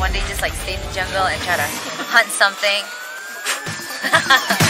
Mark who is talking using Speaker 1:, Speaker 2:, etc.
Speaker 1: one day just like stay in the jungle and try to hunt something.